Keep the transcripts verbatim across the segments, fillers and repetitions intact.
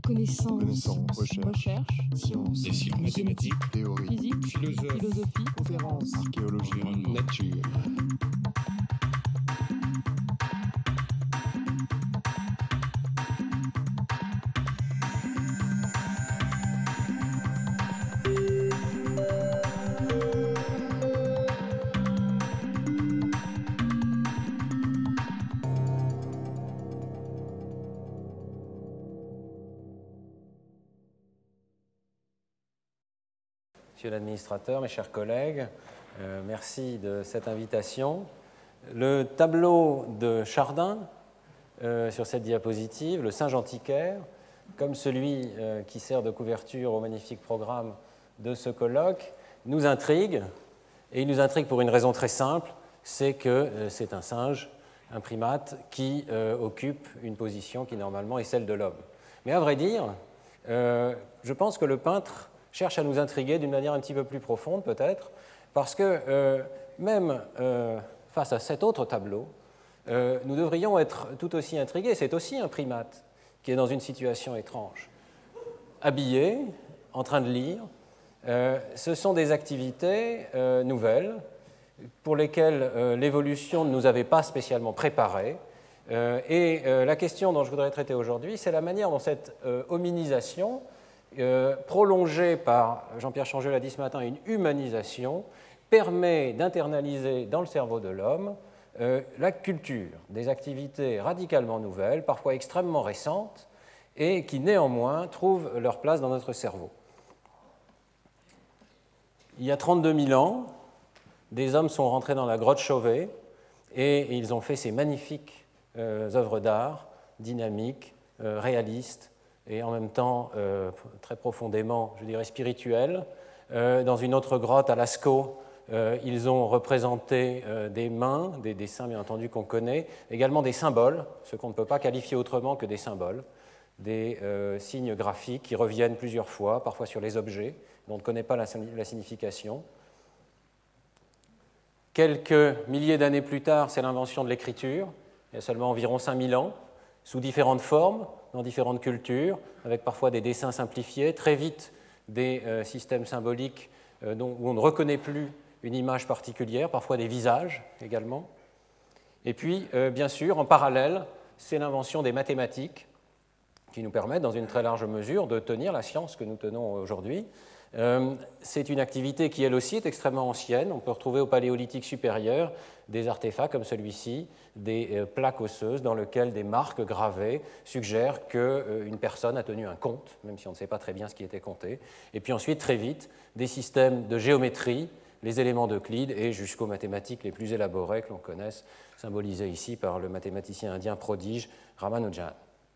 Connaissance, Connaissance, recherche, recherche, sciences, Déciles mathématiques, théorie, physique, philosophie, philosophie, conférence, archéologie, environnement, nature. Monsieur l'administrateur, mes chers collègues, euh, merci de cette invitation. Le tableau de Chardin euh, sur cette diapositive, le singe antiquaire, comme celui euh, qui sert de couverture au magnifique programme de ce colloque, nous intrigue, et il nous intrigue pour une raison très simple, c'est que euh, c'est un singe, un primate, qui euh, occupe une position qui normalement est celle de l'homme. Mais à vrai dire, euh, je pense que le peintre cherche à nous intriguer d'une manière un petit peu plus profonde peut-être, parce que euh, même euh, face à cet autre tableau, euh, nous devrions être tout aussi intrigués. C'est aussi un primate qui est dans une situation étrange. Habillé, en train de lire, euh, ce sont des activités euh, nouvelles pour lesquelles euh, l'évolution ne nous avait pas spécialement préparés. Euh, et euh, la question dont je voudrais traiter aujourd'hui, c'est la manière dont cette euh, hominisation, Euh, prolongée par, Jean-Pierre Changeux l'a dit ce matin, une humanisation, permet d'internaliser dans le cerveau de l'homme euh, la culture, des activités radicalement nouvelles, parfois extrêmement récentes, et qui néanmoins trouvent leur place dans notre cerveau. Il y a trente-deux mille ans, des hommes sont rentrés dans la grotte Chauvet et ils ont fait ces magnifiques euh, œuvres d'art, dynamiques, euh, réalistes, et en même temps euh, très profondément, je dirais, spirituel. Euh, dans une autre grotte à Lascaux, euh, ils ont représenté euh, des mains, des dessins bien entendu qu'on connaît, également des symboles, ce qu'on ne peut pas qualifier autrement que des symboles, des euh, signes graphiques qui reviennent plusieurs fois, parfois sur les objets, dont on ne connaît pas la, la signification. Quelques milliers d'années plus tard, c'est l'invention de l'écriture, il y a seulement environ cinq mille ans, sous différentes formes, dans différentes cultures, avec parfois des dessins simplifiés, très vite des euh, systèmes symboliques euh, dont, où on ne reconnaît plus une image particulière, parfois des visages également. Et puis, euh, bien sûr, en parallèle, c'est l'invention des mathématiques qui nous permettent, dans une très large mesure, de tenir la science que nous tenons aujourd'hui. Euh, c'est une activité qui, elle aussi, est extrêmement ancienne. On peut retrouver au Paléolithique supérieur des artefacts comme celui-ci, des euh, plaques osseuses dans lesquelles des marques gravées suggèrent qu'une euh, personne a tenu un compte, même si on ne sait pas très bien ce qui était compté. Et puis ensuite, très vite, des systèmes de géométrie, les éléments d'Euclide et jusqu'aux mathématiques les plus élaborées que l'on connaisse, symbolisées ici par le mathématicien indien prodige Ramanujan.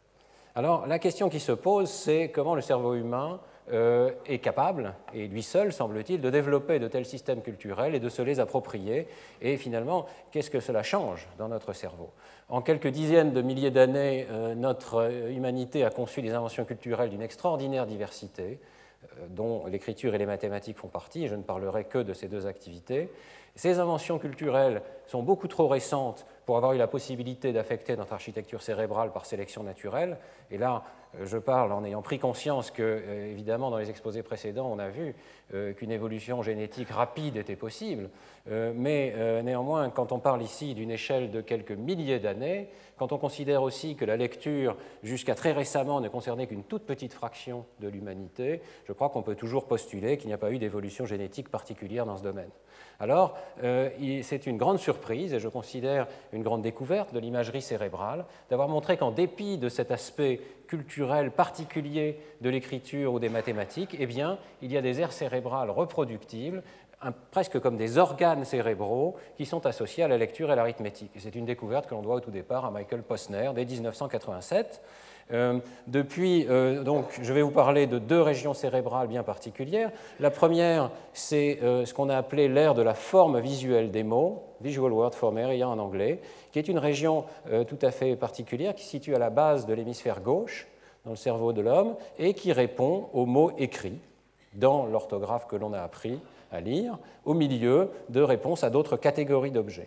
Alors, la question qui se pose, c'est comment le cerveau humain euh, est capable, et lui seul, semble-t-il, de développer de tels systèmes culturels et de se les approprier. Et finalement, qu'est-ce que cela change dans notre cerveau? En quelques dizaines de milliers d'années, euh, notre humanité a conçu des inventions culturelles d'une extraordinaire diversité, euh, dont l'écriture et les mathématiques font partie, et je ne parlerai que de ces deux activités. Ces inventions culturelles sont beaucoup trop récentes pour avoir eu la possibilité d'affecter notre architecture cérébrale par sélection naturelle. Et là, je parle en ayant pris conscience que, évidemment, dans les exposés précédents, on a vu euh, qu'une évolution génétique rapide était possible. Euh, mais euh, néanmoins, quand on parle ici d'une échelle de quelques milliers d'années, quand on considère aussi que la lecture, jusqu'à très récemment, ne concernait qu'une toute petite fraction de l'humanité, je crois qu'on peut toujours postuler qu'il n'y a pas eu d'évolution génétique particulière dans ce domaine. Alors, euh, c'est une grande surprise, et je considère une grande découverte de l'imagerie cérébrale, d'avoir montré qu'en dépit de cet aspect culturel particulier de l'écriture ou des mathématiques, eh bien, il y a des aires cérébrales reproductibles, un, presque comme des organes cérébraux, qui sont associés à la lecture et à l'arithmétique. C'est une découverte que l'on doit au tout départ à Michael Posner, dès mille neuf cent quatre-vingt-sept. Euh, depuis, euh, donc, je vais vous parler de deux régions cérébrales bien particulières. La première, c'est euh, ce qu'on a appelé l'ère de la forme visuelle des mots, Visual Word Form Area en anglais, qui est une région euh, tout à fait particulière qui se situe à la base de l'hémisphère gauche, dans le cerveau de l'homme, et qui répond aux mots écrits dans l'orthographe que l'on a appris à lire, au milieu de réponses à d'autres catégories d'objets.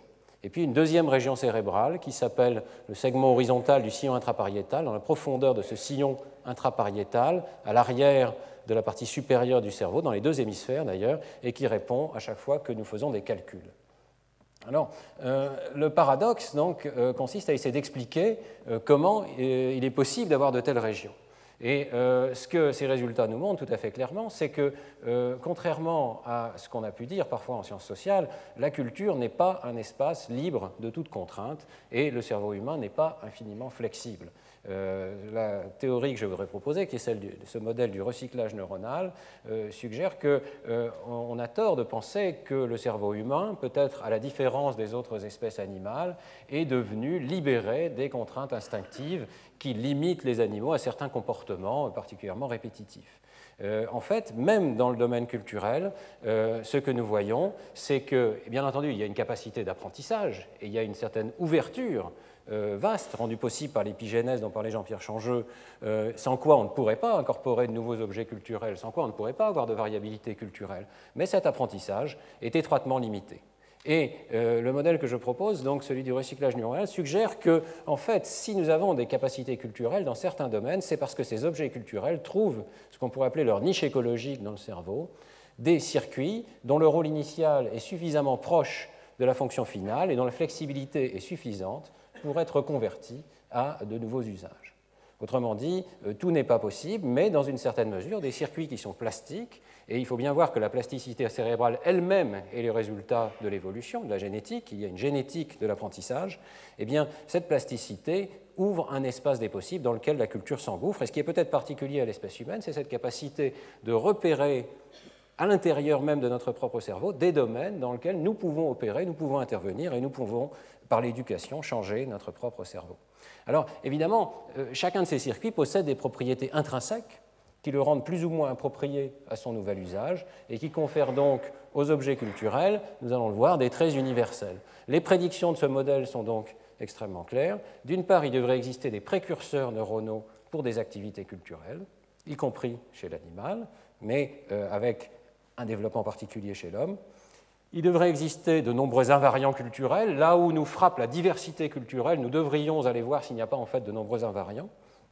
Et puis une deuxième région cérébrale qui s'appelle le segment horizontal du sillon intrapariétal, dans la profondeur de ce sillon intrapariétal, à l'arrière de la partie supérieure du cerveau, dans les deux hémisphères d'ailleurs, et qui répond à chaque fois que nous faisons des calculs. Alors, euh, le paradoxe donc, euh, consiste à essayer d'expliquer euh, comment euh, il est possible d'avoir de telles régions. Et euh, ce que ces résultats nous montrent tout à fait clairement, c'est que, euh, contrairement à ce qu'on a pu dire parfois en sciences sociales, la culture n'est pas un espace libre de toute contrainte et le cerveau humain n'est pas infiniment flexible. Euh, la théorie que je voudrais proposer, qui est celle de ce modèle du recyclage neuronal, euh, suggère qu'on euh, a tort de penser que le cerveau humain, peut-être à la différence des autres espèces animales, est devenu libéré des contraintes instinctives qui limitent les animaux à certains comportements particulièrement répétitifs. Euh, en fait, même dans le domaine culturel, euh, ce que nous voyons, c'est que, bien entendu, il y a une capacité d'apprentissage et il y a une certaine ouverture euh, vaste, rendue possible par l'épigénèse dont parlait Jean-Pierre Changeux, euh, sans quoi on ne pourrait pas incorporer de nouveaux objets culturels, sans quoi on ne pourrait pas avoir de variabilité culturelle. Mais cet apprentissage est étroitement limité. Et euh, le modèle que je propose, donc celui du recyclage neuronal, suggère que, en fait, si nous avons des capacités culturelles dans certains domaines, c'est parce que ces objets culturels trouvent ce qu'on pourrait appeler leur niche écologique dans le cerveau, des circuits dont le rôle initial est suffisamment proche de la fonction finale et dont la flexibilité est suffisante pour être converti à de nouveaux usages. Autrement dit, euh, tout n'est pas possible, mais dans une certaine mesure, des circuits qui sont plastiques, et il faut bien voir que la plasticité cérébrale elle-même est le résultat de l'évolution, de la génétique, il y a une génétique de l'apprentissage, eh bien, cette plasticité ouvre un espace des possibles dans lequel la culture s'engouffre, et ce qui est peut-être particulier à l'espèce humaine, c'est cette capacité de repérer à l'intérieur même de notre propre cerveau des domaines dans lesquels nous pouvons opérer, nous pouvons intervenir, et nous pouvons, par l'éducation, changer notre propre cerveau. Alors, évidemment, euh, chacun de ces circuits possède des propriétés intrinsèques qui le rendent plus ou moins approprié à son nouvel usage et qui confèrent donc aux objets culturels, nous allons le voir, des traits universels. Les prédictions de ce modèle sont donc extrêmement claires. D'une part, il devrait exister des précurseurs neuronaux pour des activités culturelles, y compris chez l'animal, mais euh, avec un développement particulier chez l'homme. Il devrait exister de nombreux invariants culturels. Là où nous frappe la diversité culturelle, nous devrions aller voir s'il n'y a pas en fait de nombreux invariants.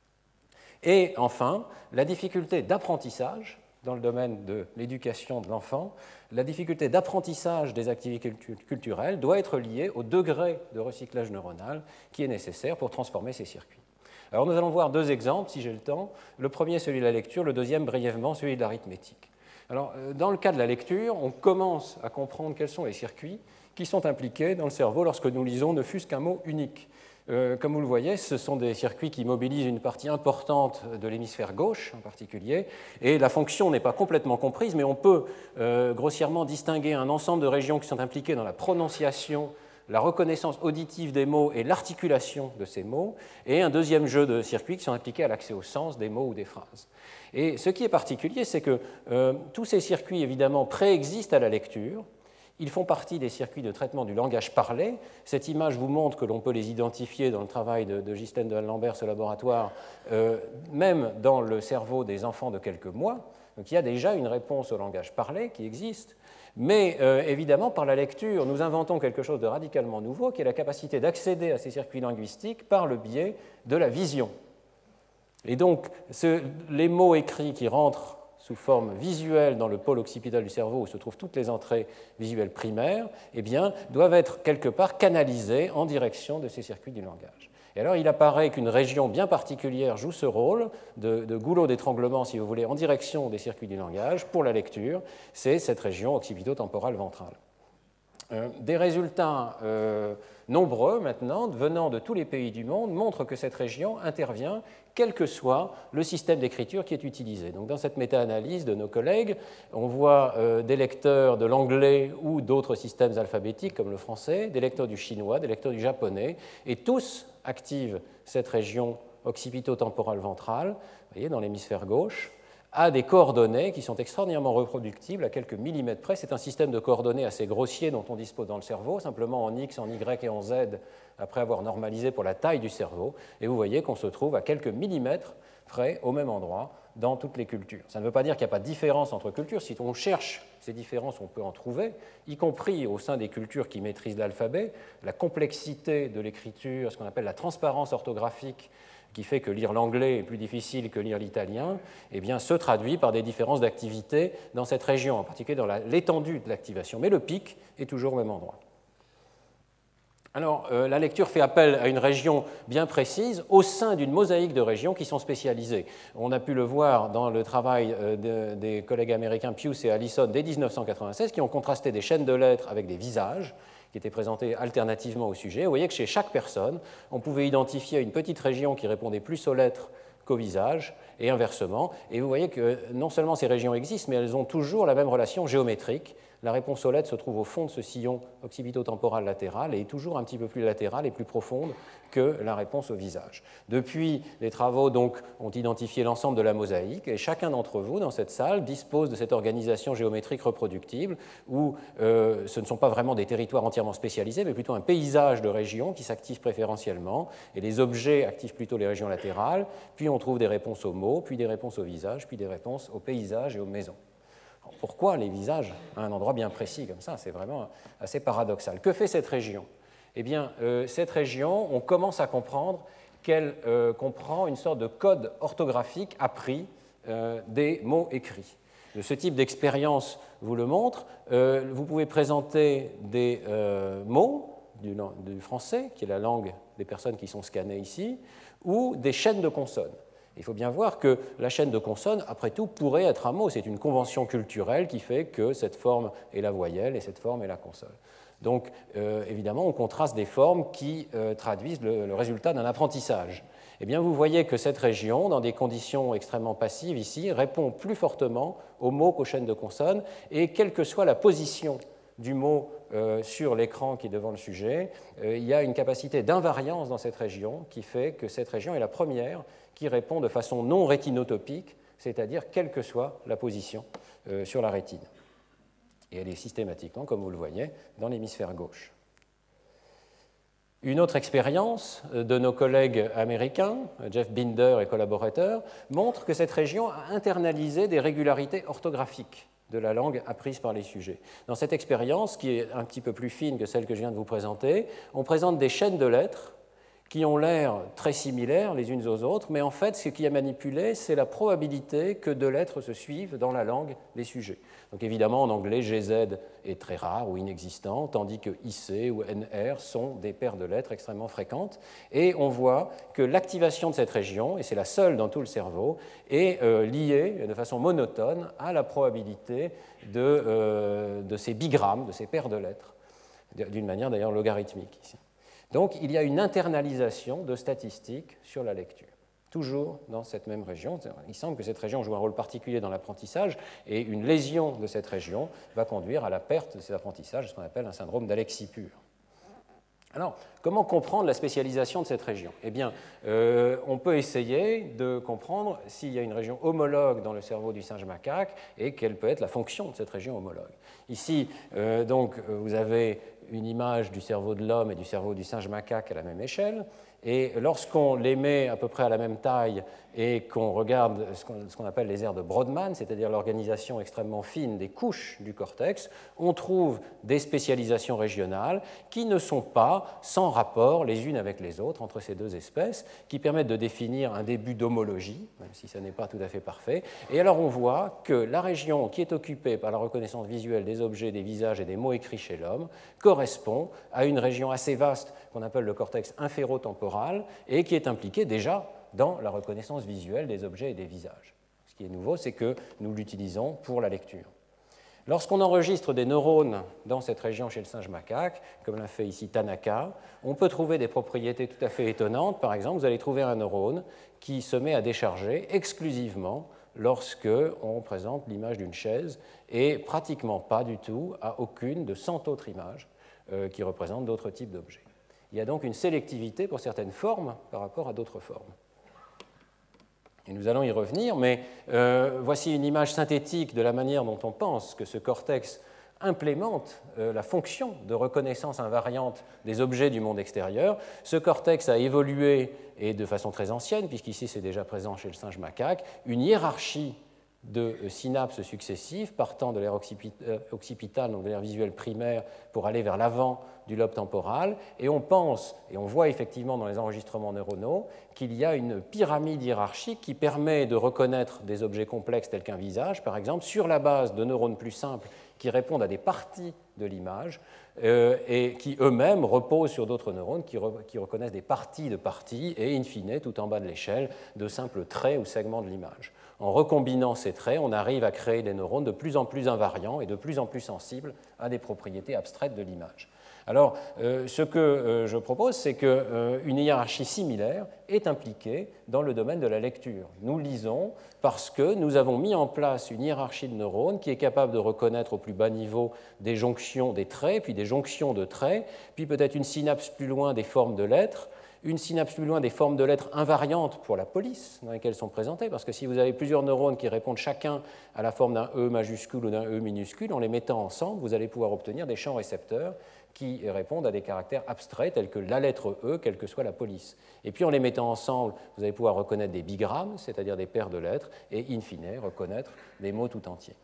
Et enfin, la difficulté d'apprentissage dans le domaine de l'éducation de l'enfant, la difficulté d'apprentissage des activités culturelles doit être liée au degré de recyclage neuronal qui est nécessaire pour transformer ces circuits. Alors nous allons voir deux exemples, si j'ai le temps. Le premier, celui de la lecture, le deuxième, brièvement, celui de l'arithmétique. Alors, dans le cas de la lecture, on commence à comprendre quels sont les circuits qui sont impliqués dans le cerveau lorsque nous lisons ne fût-ce qu'un mot unique. Euh, comme vous le voyez, ce sont des circuits qui mobilisent une partie importante de l'hémisphère gauche en particulier, et la fonction n'est pas complètement comprise, mais on peut euh, grossièrement distinguer un ensemble de régions qui sont impliquées dans la prononciation, la reconnaissance auditive des mots et l'articulation de ces mots, et un deuxième jeu de circuits qui sont impliqués à l'accès au sens des mots ou des phrases. Et ce qui est particulier, c'est que euh, tous ces circuits, évidemment, préexistent à la lecture. Ils font partie des circuits de traitement du langage parlé. Cette image vous montre que l'on peut les identifier dans le travail de, de Ghislaine de Lambert, ce laboratoire, euh, même dans le cerveau des enfants de quelques mois. Donc il y a déjà une réponse au langage parlé qui existe. Mais euh, évidemment, par la lecture, nous inventons quelque chose de radicalement nouveau, qui est la capacité d'accéder à ces circuits linguistiques par le biais de la vision. Et donc, ce, les mots écrits qui rentrent sous forme visuelle dans le pôle occipital du cerveau où se trouvent toutes les entrées visuelles primaires, eh bien, doivent être quelque part canalisés en direction de ces circuits du langage. Et alors, il apparaît qu'une région bien particulière joue ce rôle de, de goulot d'étranglement, si vous voulez, en direction des circuits du langage pour la lecture, c'est cette région occipito-temporale ventrale. Euh, des résultats euh, nombreux maintenant, venant de tous les pays du monde, montrent que cette région intervient quel que soit le système d'écriture qui est utilisé. Donc, dans cette méta-analyse de nos collègues, on voit euh, des lecteurs de l'anglais ou d'autres systèmes alphabétiques comme le français, des lecteurs du chinois, des lecteurs du japonais, et tous activent cette région occipito-temporale ventrale, vous voyez, dans l'hémisphère gauche, à des coordonnées qui sont extraordinairement reproductibles à quelques millimètres près. C'est un système de coordonnées assez grossier dont on dispose dans le cerveau, simplement en X, en Y et en Z, après avoir normalisé pour la taille du cerveau. Et vous voyez qu'on se trouve à quelques millimètres près, au même endroit, dans toutes les cultures. Ça ne veut pas dire qu'il n'y a pas de différence entre cultures. Si on cherche ces différences, on peut en trouver, y compris au sein des cultures qui maîtrisent l'alphabet. La complexité de l'écriture, ce qu'on appelle la transparence orthographique, qui fait que lire l'anglais est plus difficile que lire l'italien, eh bien, se traduit par des différences d'activité dans cette région, en particulier dans l'étendue de l'activation. Mais le pic est toujours au même endroit. Alors, euh, la lecture fait appel à une région bien précise au sein d'une mosaïque de régions qui sont spécialisées. On a pu le voir dans le travail euh, de, des collègues américains Pius et Allison dès mille neuf cent quatre-vingt-seize, qui ont contrasté des chaînes de lettres avec des visages qui étaient présentés alternativement au sujet. Vous voyez que chez chaque personne, on pouvait identifier une petite région qui répondait plus aux lettres qu'au visage, et inversement. Et vous voyez que non seulement ces régions existent, mais elles ont toujours la même relation géométrique. La réponse aux lettres se trouve au fond de ce sillon occipito-temporal latéral et est toujours un petit peu plus latérale et plus profonde que la réponse au visage. Depuis, les travaux donc, ont identifié l'ensemble de la mosaïque et chacun d'entre vous dans cette salle dispose de cette organisation géométrique reproductible où euh, ce ne sont pas vraiment des territoires entièrement spécialisés, mais plutôt un paysage de régions qui s'activent préférentiellement et les objets activent plutôt les régions latérales, puis on trouve des réponses aux mots, puis des réponses au visage, puis des réponses aux paysages et aux maisons. Pourquoi les visages à un endroit bien précis comme ça? C'est vraiment assez paradoxal. Que fait cette région? Eh bien, euh, cette région, on commence à comprendre qu'elle euh, comprend une sorte de code orthographique appris euh, des mots écrits. Ce type d'expérience vous le montre. Euh, vous pouvez présenter des euh, mots du, du français, qui est la langue des personnes qui sont scannées ici, ou des chaînes de consonnes. Il faut bien voir que la chaîne de consonnes, après tout, pourrait être un mot. C'est une convention culturelle qui fait que cette forme est la voyelle et cette forme est la consonne. Donc, euh, évidemment, on contraste des formes qui euh, traduisent le, le résultat d'un apprentissage. Eh bien, vous voyez que cette région, dans des conditions extrêmement passives ici, répond plus fortement aux mots qu'aux chaînes de consonnes, et quelle que soit la position du mot euh, sur l'écran qui est devant le sujet, euh, il y a une capacité d'invariance dans cette région qui fait que cette région est la première qui répond de façon non rétinotopique, c'est-à-dire quelle que soit la position euh, sur la rétine. Et elle est systématiquement, comme vous le voyez, dans l'hémisphère gauche. Une autre expérience de nos collègues américains, Jeff Binder et collaborateurs, montre que cette région a internalisé des régularités orthographiques de la langue apprise par les sujets. Dans cette expérience, qui est un petit peu plus fine que celle que je viens de vous présenter, on présente des chaînes de lettres qui ont l'air très similaires les unes aux autres, mais en fait, ce qui est manipulé, c'est la probabilité que deux lettres se suivent dans la langue des sujets. Donc évidemment, en anglais, G Z est très rare ou inexistant, tandis que I C ou N R sont des paires de lettres extrêmement fréquentes. Et on voit que l'activation de cette région, et c'est la seule dans tout le cerveau, est euh, liée de façon monotone à la probabilité de, euh, de ces bigrammes, de ces paires de lettres, d'une manière d'ailleurs logarithmique ici. Donc, il y a une internalisation de statistiques sur la lecture, toujours dans cette même région. Il semble que cette région joue un rôle particulier dans l'apprentissage, et une lésion de cette région va conduire à la perte de ces apprentissages, ce qu'on appelle un syndrome d'alexie pure. Alors, comment comprendre la spécialisation de cette région? Eh bien, euh, on peut essayer de comprendre s'il y a une région homologue dans le cerveau du singe macaque et quelle peut être la fonction de cette région homologue. Ici, euh, donc, vous avez une image du cerveau de l'homme et du cerveau du singe macaque à la même échelle. Et lorsqu'on les met à peu près à la même taille et qu'on regarde ce qu'on appelle les aires de Brodmann, c'est-à-dire l'organisation extrêmement fine des couches du cortex, on trouve des spécialisations régionales qui ne sont pas sans rapport les unes avec les autres entre ces deux espèces, qui permettent de définir un début d'homologie, même si ça n'est pas tout à fait parfait. Et alors on voit que la région qui est occupée par la reconnaissance visuelle des objets, des visages et des mots écrits chez l'homme correspond à une région assez vaste qu'on appelle le cortex inférotemporal et qui est impliquée déjà dans la reconnaissance visuelle des objets et des visages. Ce qui est nouveau, c'est que nous l'utilisons pour la lecture. Lorsqu'on enregistre des neurones dans cette région chez le singe macaque, comme l'a fait ici Tanaka, on peut trouver des propriétés tout à fait étonnantes. Par exemple, vous allez trouver un neurone qui se met à décharger exclusivement lorsque on présente l'image d'une chaise et pratiquement pas du tout à aucune de cent autres images euh, qui représentent d'autres types d'objets. Il y a donc une sélectivité pour certaines formes par rapport à d'autres formes. Et nous allons y revenir, mais euh, voici une image synthétique de la manière dont on pense que ce cortex implémente euh, la fonction de reconnaissance invariante des objets du monde extérieur. Ce cortex a évolué, et de façon très ancienne, puisqu'ici c'est déjà présent chez le singe macaque, une hiérarchie de synapses successives partant de l'aire occipitale, donc de l'aire visuelle primaire, pour aller vers l'avant du lobe temporal. Et on pense, et on voit effectivement dans les enregistrements neuronaux, qu'il y a une pyramide hiérarchique qui permet de reconnaître des objets complexes tels qu'un visage, par exemple, sur la base de neurones plus simples qui répondent à des parties de l'image euh, et qui eux-mêmes reposent sur d'autres neurones qui, re qui reconnaissent des parties de parties et, in fine, tout en bas de l'échelle, de simples traits ou segments de l'image. En recombinant ces traits, on arrive à créer des neurones de plus en plus invariants et de plus en plus sensibles à des propriétés abstraites de l'image. Alors, euh, ce que euh, je propose, c'est qu'une euh, hiérarchie similaire est impliquée dans le domaine de la lecture. Nous lisons parce que nous avons mis en place une hiérarchie de neurones qui est capable de reconnaître au plus bas niveau des jonctions des traits, puis des jonctions de traits, puis peut-être une synapse plus loin des formes de lettres, une synapse plus loin des formes de lettres invariantes pour la police dans lesquelles sont présentées, parce que si vous avez plusieurs neurones qui répondent chacun à la forme d'un E majuscule ou d'un E minuscule, en les mettant ensemble, vous allez pouvoir obtenir des champs récepteurs qui répondent à des caractères abstraits tels que la lettre E, quelle que soit la police. Et puis en les mettant ensemble, vous allez pouvoir reconnaître des bigrammes, c'est-à-dire des paires de lettres, et in fine, reconnaître des mots tout entiers.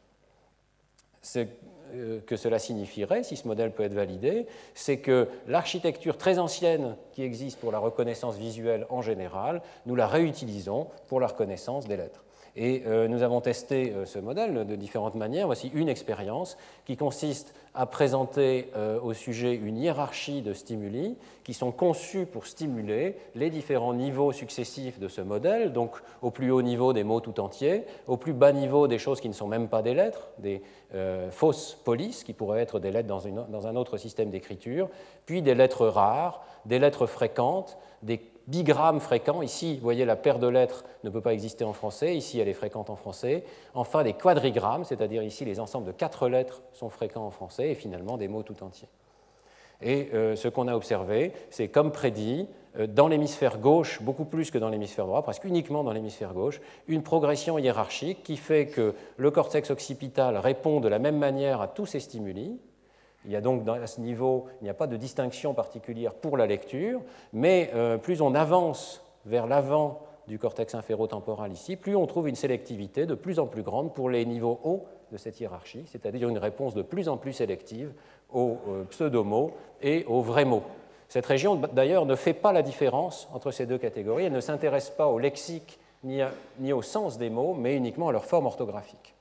Ce que cela signifierait, si ce modèle peut être validé, c'est que l'architecture très ancienne qui existe pour la reconnaissance visuelle en général, nous la réutilisons pour la reconnaissance des lettres. Et euh, nous avons testé euh, ce modèle de différentes manières. Voici une expérience qui consiste à présenter euh, au sujet une hiérarchie de stimuli qui sont conçus pour stimuler les différents niveaux successifs de ce modèle, donc au plus haut niveau des mots tout entiers, au plus bas niveau des choses qui ne sont même pas des lettres, des euh, fausses polices qui pourraient être des lettres dans, une, dans un autre système d'écriture, puis des lettres rares, des lettres fréquentes, des bigrammes fréquents. Ici, vous voyez, la paire de lettres ne peut pas exister en français. Ici, elle est fréquente en français. Enfin, des quadrigrammes, c'est-à-dire ici, les ensembles de quatre lettres sont fréquents en français, et finalement, des mots tout entiers. Et euh, ce qu'on a observé, c'est comme prédit, euh, dans l'hémisphère gauche, beaucoup plus que dans l'hémisphère droit, presque uniquement dans l'hémisphère gauche, une progression hiérarchique qui fait que le cortex occipital répond de la même manière à tous ces stimuli. Il y a donc à ce niveau, il n'y a pas de distinction particulière pour la lecture, mais euh, plus on avance vers l'avant du cortex inférotemporal ici, plus on trouve une sélectivité de plus en plus grande pour les niveaux hauts de cette hiérarchie, c'est-à-dire une réponse de plus en plus sélective aux euh, pseudomots et aux vrais mots. Cette région, d'ailleurs, ne fait pas la différence entre ces deux catégories, elle ne s'intéresse pas au lexique ni, à, ni au sens des mots, mais uniquement à leur forme orthographique.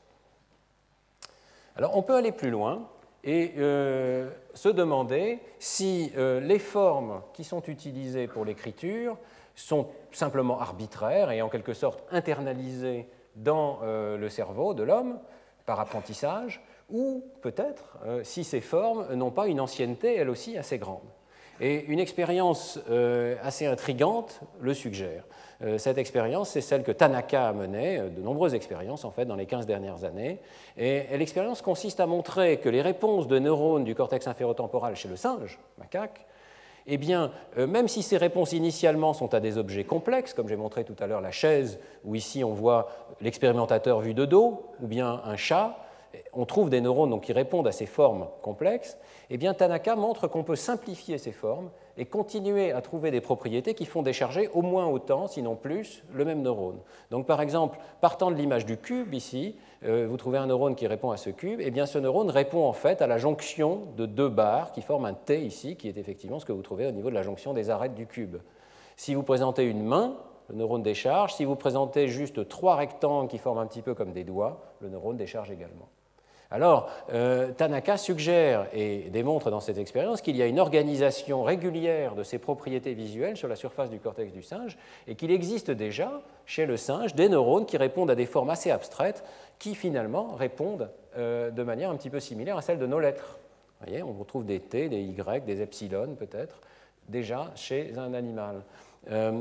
Alors, on peut aller plus loin et euh, se demander si euh, les formes qui sont utilisées pour l'écriture sont simplement arbitraires et en quelque sorte internalisées dans euh, le cerveau de l'homme par apprentissage, ou peut-être euh, si ces formes n'ont pas une ancienneté, elle aussi, assez grande. Et une expérience euh, assez intrigante le suggère. Euh, cette expérience, c'est celle que Tanaka a menée, euh, de nombreuses expériences en fait dans les quinze dernières années. Et, et l'expérience consiste à montrer que les réponses de neurones du cortex inférotemporal chez le singe, macaque, eh bien, euh, même si ces réponses initialement sont à des objets complexes, comme j'ai montré tout à l'heure la chaise, où ici on voit l'expérimentateur vu de dos, ou bien un chat, on trouve des neurones donc, qui répondent à ces formes complexes, eh bien, Tanaka montre qu'on peut simplifier ces formes et continuer à trouver des propriétés qui font décharger au moins autant, sinon plus, le même neurone. Donc, par exemple, partant de l'image du cube, ici, euh, vous trouvez un neurone qui répond à ce cube, eh bien, ce neurone répond en fait à la jonction de deux barres qui forment un T ici, qui est effectivement ce que vous trouvez au niveau de la jonction des arêtes du cube. Si vous présentez une main, le neurone décharge. Si vous présentez juste trois rectangles qui forment un petit peu comme des doigts, le neurone décharge également. Alors, euh, Tanaka suggère et démontre dans cette expérience qu'il y a une organisation régulière de ces propriétés visuelles sur la surface du cortex du singe et qu'il existe déjà chez le singe des neurones qui répondent à des formes assez abstraites qui finalement répondent euh, de manière un petit peu similaire à celle de nos lettres. Vous voyez, on retrouve des T, des Y, des epsilon peut-être, déjà chez un animal. Euh,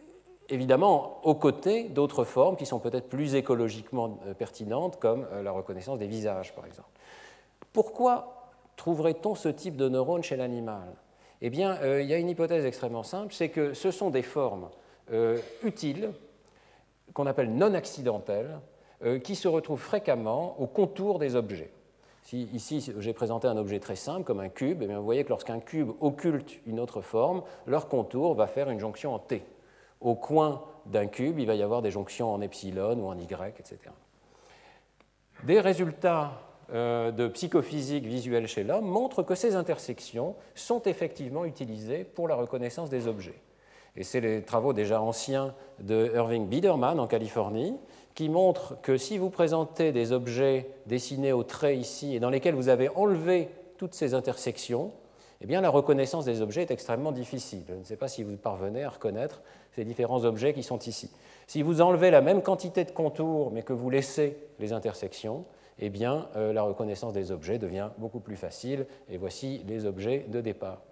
Évidemment, aux côtés d'autres formes qui sont peut-être plus écologiquement pertinentes, comme la reconnaissance des visages, par exemple. Pourquoi trouverait-on ce type de neurones chez l'animal? Eh bien, euh, il y a une hypothèse extrêmement simple, c'est que ce sont des formes euh, utiles, qu'on appelle non accidentelles, euh, qui se retrouvent fréquemment au contour des objets. Si ici j'ai présenté un objet très simple comme un cube, eh bien, vous voyez que lorsqu'un cube occulte une autre forme, leur contour va faire une jonction en T. Au coin d'un cube, il va y avoir des jonctions en epsilon ou en Y, et cetera. Des résultats euh, de psychophysique visuelle chez l'homme montrent que ces intersections sont effectivement utilisées pour la reconnaissance des objets. Et c'est les travaux déjà anciens de Irving Biederman en Californie qui montrent que si vous présentez des objets dessinés au trait ici et dans lesquels vous avez enlevé toutes ces intersections, eh bien, la reconnaissance des objets est extrêmement difficile. Je ne sais pas si vous parvenez à reconnaître ces différents objets qui sont ici. Si vous enlevez la même quantité de contours, mais que vous laissez les intersections, eh bien, euh, la reconnaissance des objets devient beaucoup plus facile. Et voici les objets de départ.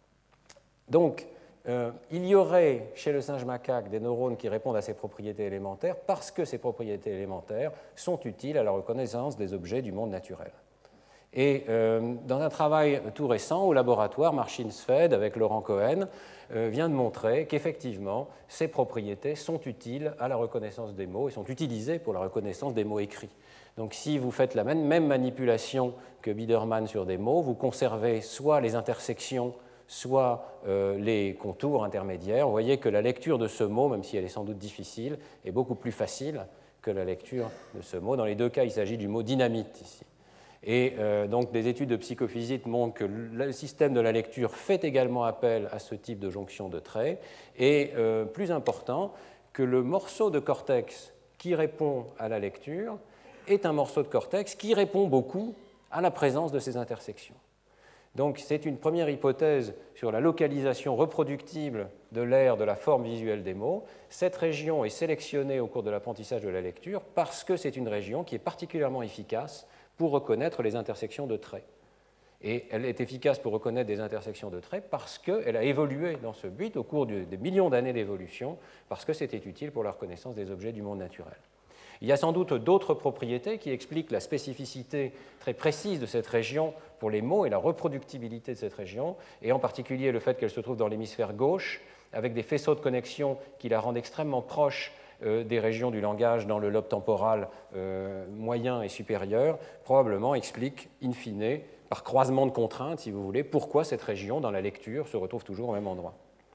Donc, euh, il y aurait chez le singe macaque des neurones qui répondent à ces propriétés élémentaires parce que ces propriétés élémentaires sont utiles à la reconnaissance des objets du monde naturel. Et euh, dans un travail tout récent au laboratoire, Marcin Szwed avec Laurent Cohen euh, vient de montrer qu'effectivement ces propriétés sont utiles à la reconnaissance des mots et sont utilisées pour la reconnaissance des mots écrits. Donc si vous faites la même, même manipulation que Biederman sur des mots, vous conservez soit les intersections, soit euh, les contours intermédiaires. Vous voyez que la lecture de ce mot, même si elle est sans doute difficile, est beaucoup plus facile que la lecture de ce mot. Dans les deux cas, il s'agit du mot dynamite ici. Et euh, donc des études de psychophysique montrent que le système de la lecture fait également appel à ce type de jonction de traits, et euh, plus important, que le morceau de cortex qui répond à la lecture est un morceau de cortex qui répond beaucoup à la présence de ces intersections. Donc c'est une première hypothèse sur la localisation reproductible de l'aire de la forme visuelle des mots. Cette région est sélectionnée au cours de l'apprentissage de la lecture parce que c'est une région qui est particulièrement efficace pour reconnaître les intersections de traits. Et elle est efficace pour reconnaître des intersections de traits parce qu'elle a évolué dans ce but au cours des millions d'années d'évolution, parce que c'était utile pour la reconnaissance des objets du monde naturel. Il y a sans doute d'autres propriétés qui expliquent la spécificité très précise de cette région pour les mots et la reproductibilité de cette région, et en particulier le fait qu'elle se trouve dans l'hémisphère gauche, avec des faisceaux de connexion qui la rendent extrêmement proche euh, des régions du langage dans le lobe temporal euh, moyen et supérieur, probablement explique, in fine, par croisement de contraintes, si vous voulez, pourquoi cette région, dans la lecture, se retrouve toujours au même endroit.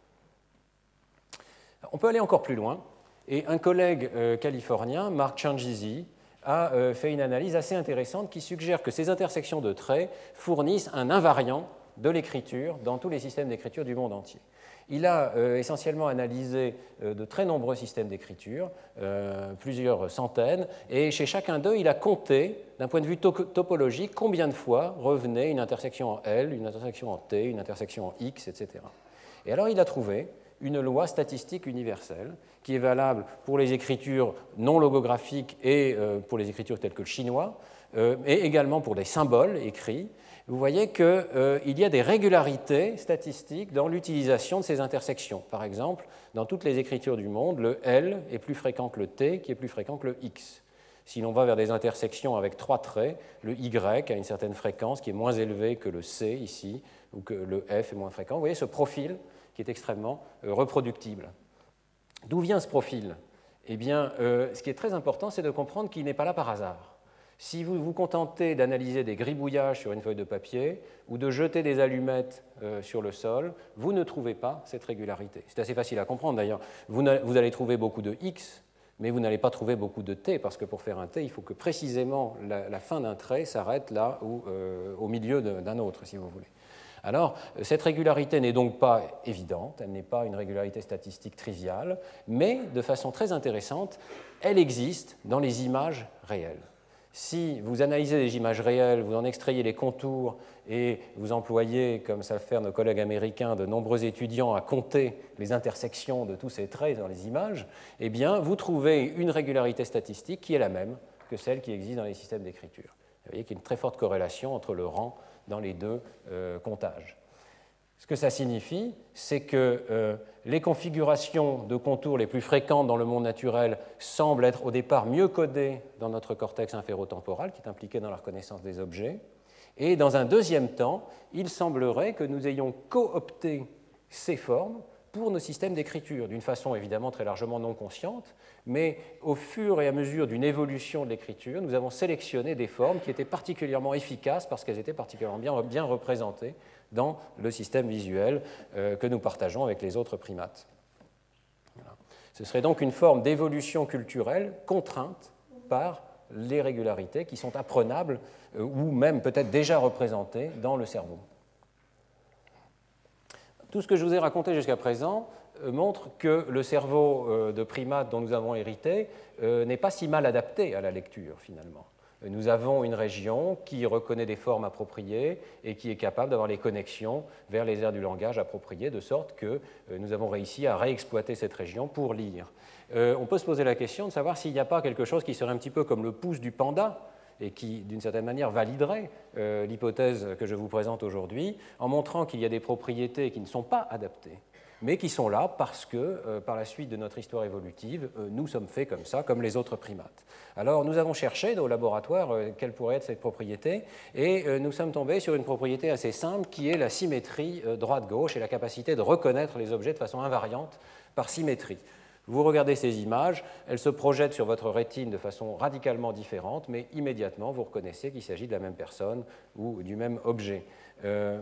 On peut aller encore plus loin. Et un collègue euh, californien, Mark Changizi, a euh, fait une analyse assez intéressante qui suggère que ces intersections de traits fournissent un invariant de l'écriture dans tous les systèmes d'écriture du monde entier. Il a euh, essentiellement analysé euh, de très nombreux systèmes d'écriture, euh, plusieurs centaines, et chez chacun d'eux, il a compté, d'un point de vue to topologique, combien de fois revenait une intersection en L, une intersection en T, une intersection en X, et cetera. Et alors il a trouvé une loi statistique universelle qui est valable pour les écritures non logographiques et euh, pour les écritures telles que le chinois, euh, et également pour des symboles écrits. Vous voyez qu'il euh, y a des régularités statistiques dans l'utilisation de ces intersections. Par exemple, dans toutes les écritures du monde, le L est plus fréquent que le T, qui est plus fréquent que le X. Si l'on va vers des intersections avec trois traits, le Y a une certaine fréquence qui est moins élevée que le C ici, ou que le F est moins fréquent. Vous voyez ce profil qui est extrêmement euh, reproductible. D'où vient ce profil? Eh bien, euh, ce qui est très important, c'est de comprendre qu'il n'est pas là par hasard. Si vous vous contentez d'analyser des gribouillages sur une feuille de papier ou de jeter des allumettes euh, sur le sol, vous ne trouvez pas cette régularité. C'est assez facile à comprendre d'ailleurs. Vous, vous allez trouver beaucoup de X, mais vous n'allez pas trouver beaucoup de T, parce que pour faire un T, il faut que précisément la, la fin d'un trait s'arrête là où, euh, au milieu d'un autre, si vous voulez. Alors, cette régularité n'est donc pas évidente, elle n'est pas une régularité statistique triviale, mais de façon très intéressante, elle existe dans les images réelles. Si vous analysez des images réelles, vous en extrayez les contours et vous employez, comme savent faire nos collègues américains, de nombreux étudiants à compter les intersections de tous ces traits dans les images, eh bien, vous trouvez une régularité statistique qui est la même que celle qui existe dans les systèmes d'écriture. Vous voyez qu'il y a une très forte corrélation entre le rang dans les deux euh, comptages. Ce que ça signifie, c'est que euh, les configurations de contours les plus fréquentes dans le monde naturel semblent être au départ mieux codées dans notre cortex inférotemporal, qui est impliqué dans la reconnaissance des objets. Et dans un deuxième temps, il semblerait que nous ayons coopté ces formes pour nos systèmes d'écriture, d'une façon évidemment très largement non consciente, mais au fur et à mesure d'une évolution de l'écriture, nous avons sélectionné des formes qui étaient particulièrement efficaces parce qu'elles étaient particulièrement bien, bien représentées dans le système visuel euh, que nous partageons avec les autres primates. Voilà. Ce serait donc une forme d'évolution culturelle contrainte par les régularités qui sont apprenables euh, ou même peut-être déjà représentées dans le cerveau. Tout ce que je vous ai raconté jusqu'à présent euh, montre que le cerveau euh, de primate dont nous avons hérité euh, n'est pas si mal adapté à la lecture, finalement. Nous avons une région qui reconnaît des formes appropriées et qui est capable d'avoir les connexions vers les aires du langage appropriées, de sorte que euh, nous avons réussi à réexploiter cette région pour lire. Euh, on peut se poser la question de savoir s'il n'y a pas quelque chose qui serait un petit peu comme le pouce du panda, et qui, d'une certaine manière, validerait euh, l'hypothèse que je vous présente aujourd'hui, en montrant qu'il y a des propriétés qui ne sont pas adaptées, mais qui sont là parce que, euh, par la suite de notre histoire évolutive, euh, nous sommes faits comme ça, comme les autres primates. Alors, nous avons cherché dans le laboratoire euh, quelle pourrait être cette propriété, et euh, nous sommes tombés sur une propriété assez simple, qui est la symétrie euh, droite-gauche et la capacité de reconnaître les objets de façon invariante par symétrie. Vous regardez ces images, elles se projettent sur votre rétine de façon radicalement différente, mais immédiatement, vous reconnaissez qu'il s'agit de la même personne ou du même objet. Euh,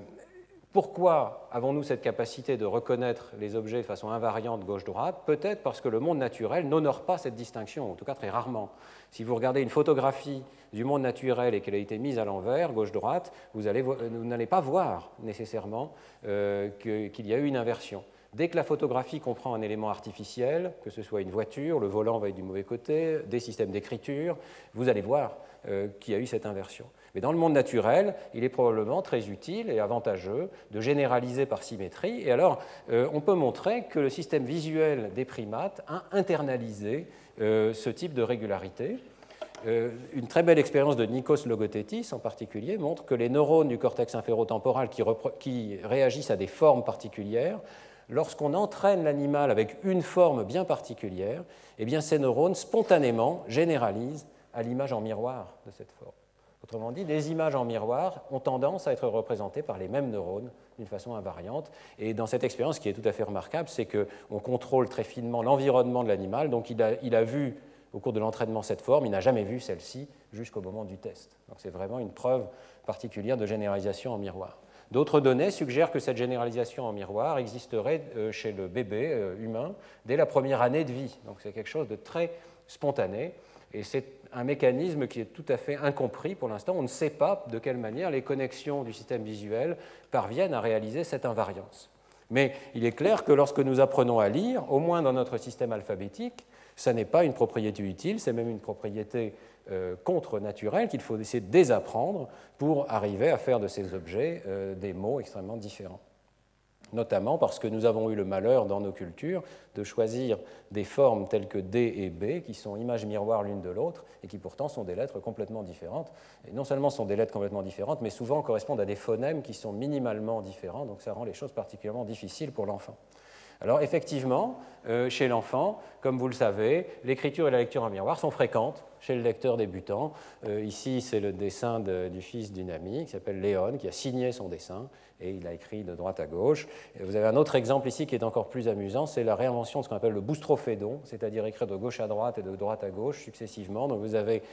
pourquoi avons-nous cette capacité de reconnaître les objets de façon invariante gauche-droite? Peut-être parce que le monde naturel n'honore pas cette distinction, en tout cas très rarement. Si vous regardez une photographie du monde naturel et qu'elle a été mise à l'envers, gauche-droite, vous n'allez pas voir nécessairement euh, qu'il y a eu une inversion. Dès que la photographie comprend un élément artificiel, que ce soit une voiture, le volant va être du mauvais côté, des systèmes d'écriture, vous allez voir euh, qu'il y a eu cette inversion. Mais dans le monde naturel, il est probablement très utile et avantageux de généraliser par symétrie. Et alors, euh, on peut montrer que le système visuel des primates a internalisé euh, ce type de régularité. Euh, une très belle expérience de Nikos Logothetis, en particulier, montre que les neurones du cortex inférotemporal qui, qui réagissent à des formes particulières, lorsqu'on entraîne l'animal avec une forme bien particulière, eh bien, ces neurones spontanément généralisent à l'image en miroir de cette forme. Autrement dit, les images en miroir ont tendance à être représentées par les mêmes neurones d'une façon invariante. Et dans cette expérience, ce qui est tout à fait remarquable, c'est qu'on contrôle très finement l'environnement de l'animal. Donc, il a, il a vu au cours de l'entraînement cette forme, il n'a jamais vu celle-ci jusqu'au moment du test. Donc, c'est vraiment une preuve particulière de généralisation en miroir. D'autres données suggèrent que cette généralisation en miroir existerait chez le bébé humain dès la première année de vie. Donc c'est quelque chose de très spontané et c'est un mécanisme qui est tout à fait incompris pour l'instant. On ne sait pas de quelle manière les connexions du système visuel parviennent à réaliser cette invariance. Mais il est clair que lorsque nous apprenons à lire, au moins dans notre système alphabétique, ça n'est pas une propriété utile, c'est même une propriété euh, contre-naturelle qu'il faut essayer de désapprendre pour arriver à faire de ces objets euh, des mots extrêmement différents. Notamment parce que nous avons eu le malheur dans nos cultures de choisir des formes telles que D et B, qui sont images miroirs l'une de l'autre, et qui pourtant sont des lettres complètement différentes. Et non seulement sont des lettres complètement différentes, mais souvent correspondent à des phonèmes qui sont minimalement différents, donc ça rend les choses particulièrement difficiles pour l'enfant. Alors effectivement, euh, chez l'enfant, comme vous le savez, l'écriture et la lecture en miroir sont fréquentes chez le lecteur débutant. Euh, ici, c'est le dessin de, du fils d'une amie qui s'appelle Léon, qui a signé son dessin et il a écrit de droite à gauche. Et vous avez un autre exemple ici qui est encore plus amusant, c'est la réinvention de ce qu'on appelle le boustrophédon, c'est-à-dire écrire de gauche à droite et de droite à gauche successivement. Donc vous avez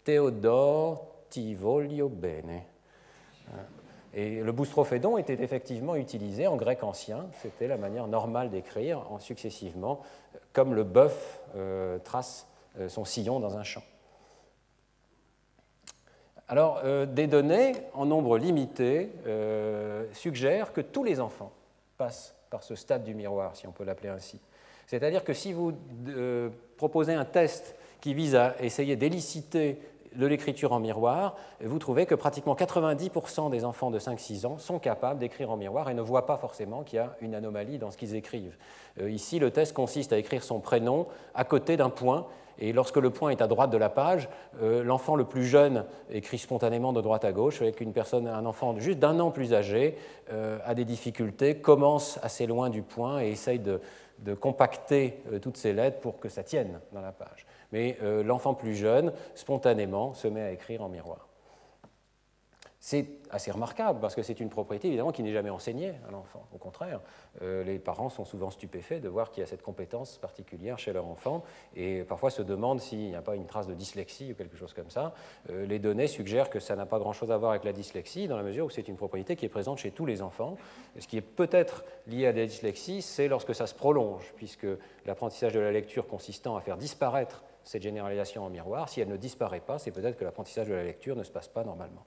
Théodore ti voglio bene. Et le boustrophédon était effectivement utilisé en grec ancien, c'était la manière normale d'écrire en successivement, comme le bœuf euh, trace euh, son sillon dans un champ. Alors, euh, des données en nombre limité euh, suggèrent que tous les enfants passent par ce stade du miroir, si on peut l'appeler ainsi. C'est-à-dire que si vous euh, proposez un test qui vise à essayer d'éliciter de l'écriture en miroir, vous trouvez que pratiquement quatre-vingt-dix pour cent des enfants de cinq six ans sont capables d'écrire en miroir et ne voient pas forcément qu'il y a une anomalie dans ce qu'ils écrivent. Euh, ici, le test consiste à écrire son prénom à côté d'un point, et lorsque le point est à droite de la page, euh, l'enfant le plus jeune écrit spontanément de droite à gauche, avec une personne, un enfant juste d'un an plus âgé euh, a des difficultés, commence assez loin du point et essaye de, de compacter euh, toutes ces lettres pour que ça tienne dans la page. Mais euh, l'enfant plus jeune, spontanément, se met à écrire en miroir. C'est assez remarquable parce que c'est une propriété évidemment qui n'est jamais enseignée à l'enfant. Au contraire, euh, les parents sont souvent stupéfaits de voir qu'il y a cette compétence particulière chez leur enfant et parfois se demandent s'il n'y a pas une trace de dyslexie ou quelque chose comme ça. Euh, les données suggèrent que ça n'a pas grand-chose à voir avec la dyslexie dans la mesure où c'est une propriété qui est présente chez tous les enfants. Et ce qui est peut-être lié à la dyslexie, c'est lorsque ça se prolonge, puisque l'apprentissage de la lecture consistant à faire disparaître cette généralisation en miroir, si elle ne disparaît pas, c'est peut-être que l'apprentissage de la lecture ne se passe pas normalement.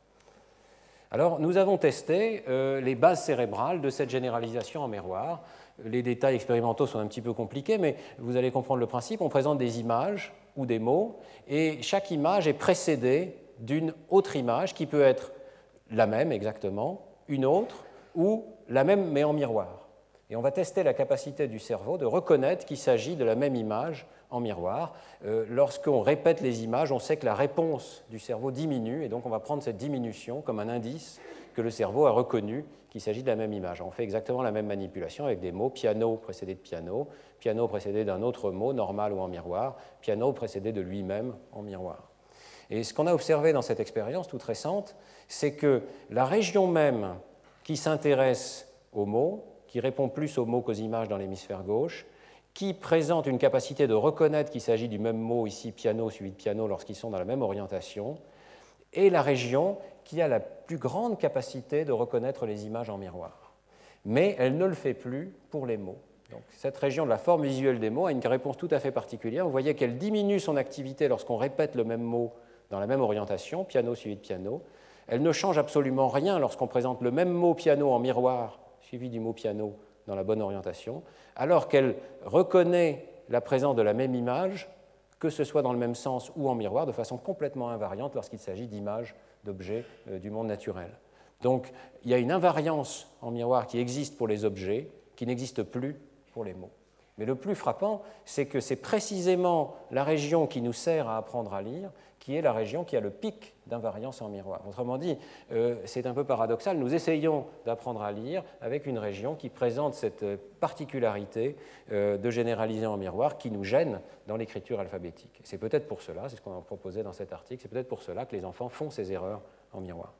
Alors, nous avons testé euh, les bases cérébrales de cette généralisation en miroir. Les détails expérimentaux sont un petit peu compliqués, mais vous allez comprendre le principe. On présente des images ou des mots, et chaque image est précédée d'une autre image qui peut être la même exactement, une autre, ou la même mais en miroir. Et on va tester la capacité du cerveau de reconnaître qu'il s'agit de la même image en miroir. Euh, Lorsqu'on répète les images, on sait que la réponse du cerveau diminue, et donc on va prendre cette diminution comme un indice que le cerveau a reconnu qu'il s'agit de la même image. On fait exactement la même manipulation avec des mots, piano précédé de piano, piano précédé d'un autre mot, normal ou en miroir, piano précédé de lui-même en miroir. Et ce qu'on a observé dans cette expérience toute récente, c'est que la région même qui s'intéresse aux mots, qui répond plus aux mots qu'aux images dans l'hémisphère gauche, qui présente une capacité de reconnaître qu'il s'agit du même mot, ici piano suivi de piano, lorsqu'ils sont dans la même orientation, et la région qui a la plus grande capacité de reconnaître les images en miroir. Mais elle ne le fait plus pour les mots. Donc, cette région de la forme visuelle des mots a une réponse tout à fait particulière. Vous voyez qu'elle diminue son activité lorsqu'on répète le même mot dans la même orientation, piano suivi de piano. Elle ne change absolument rien lorsqu'on présente le même mot piano en miroir, suivi du mot piano dans la bonne orientation, alors qu'elle reconnaît la présence de la même image, que ce soit dans le même sens ou en miroir, de façon complètement invariante lorsqu'il s'agit d'images, d'objets euh, du monde naturel. Donc, il y a une invariance en miroir qui existe pour les objets, qui n'existe plus pour les mots. Mais le plus frappant, c'est que c'est précisément la région qui nous sert à apprendre à lire qui est la région qui a le pic d'invariance en miroir. Autrement dit, euh, c'est un peu paradoxal, nous essayons d'apprendre à lire avec une région qui présente cette particularité euh, de généraliser en miroir qui nous gêne dans l'écriture alphabétique. C'est peut-être pour cela, c'est ce qu'on a proposé dans cet article, c'est peut-être pour cela que les enfants font ces erreurs en miroir.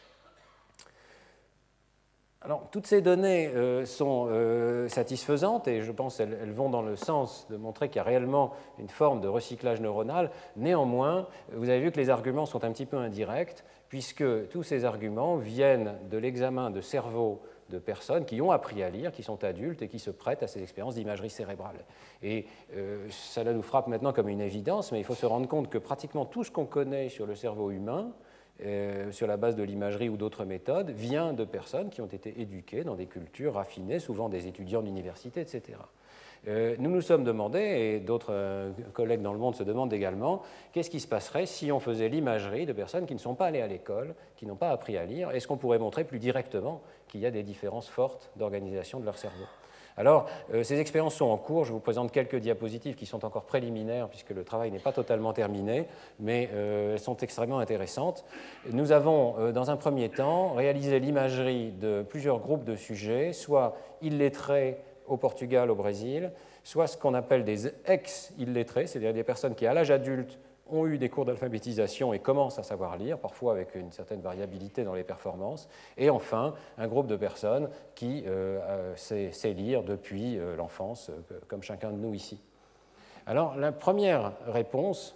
Alors, toutes ces données euh, sont euh, satisfaisantes et je pense qu'elles elles vont dans le sens de montrer qu'il y a réellement une forme de recyclage neuronal. Néanmoins, vous avez vu que les arguments sont un petit peu indirects puisque tous ces arguments viennent de l'examen de cerveau de personnes qui ont appris à lire, qui sont adultes et qui se prêtent à ces expériences d'imagerie cérébrale. Et euh, ça nous frappe maintenant comme une évidence, mais il faut se rendre compte que pratiquement tout ce qu'on connaît sur le cerveau humain, Euh, sur la base de l'imagerie ou d'autres méthodes, vient de personnes qui ont été éduquées dans des cultures raffinées, souvent des étudiants d'université, et cetera. Euh, nous nous sommes demandé, et d'autres euh, collègues dans le monde se demandent également, qu'est-ce qui se passerait si on faisait l'imagerie de personnes qui ne sont pas allées à l'école, qui n'ont pas appris à lire? Est-ce qu'on pourrait montrer plus directement qu'il y a des différences fortes d'organisation de leur cerveau? Alors, euh, ces expériences sont en cours. Je vous présente quelques diapositives qui sont encore préliminaires puisque le travail n'est pas totalement terminé, mais euh, elles sont extrêmement intéressantes. Nous avons, euh, dans un premier temps, réalisé l'imagerie de plusieurs groupes de sujets, soit illettrés au Portugal, au Brésil, soit ce qu'on appelle des ex-illettrés, c'est-à-dire des personnes qui, à l'âge adulte, ont eu des cours d'alphabétisation et commencent à savoir lire, parfois avec une certaine variabilité dans les performances, et enfin un groupe de personnes qui euh, sait, sait lire depuis euh, l'enfance, euh, comme chacun de nous ici. Alors la première réponse,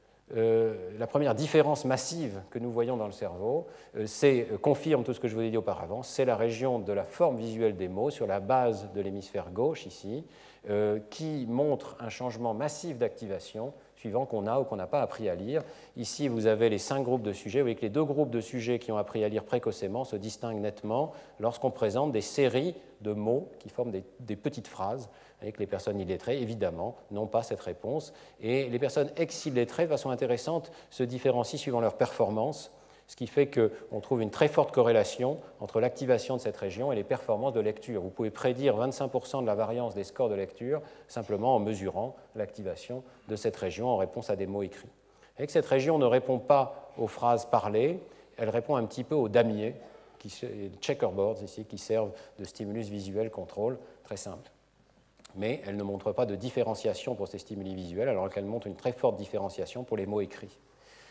euh, la première différence massive que nous voyons dans le cerveau, euh, c'est, euh, confirme tout ce que je vous ai dit auparavant, c'est la région de la forme visuelle des mots sur la base de l'hémisphère gauche ici, euh, qui montre un changement massif d'activation suivant qu'on a ou qu'on n'a pas appris à lire. Ici, vous avez les cinq groupes de sujets. Vous voyez que les deux groupes de sujets qui ont appris à lire précocement se distinguent nettement lorsqu'on présente des séries de mots qui forment des, des petites phrases, avec les personnes illettrées, évidemment, n'ont pas cette réponse. Et les personnes ex-illettrées, de façon intéressante, se différencient suivant leur performance, ce qui fait qu'on trouve une très forte corrélation entre l'activation de cette région et les performances de lecture. Vous pouvez prédire vingt-cinq pour cent de la variance des scores de lecture simplement en mesurant l'activation de cette région en réponse à des mots écrits. Et que cette région ne répond pas aux phrases parlées, elle répond un petit peu aux damiers, qui, checkerboards ici, qui servent de stimulus visuel contrôle, très simple. Mais elle ne montre pas de différenciation pour ces stimuli visuels, alors qu'elle montre une très forte différenciation pour les mots écrits.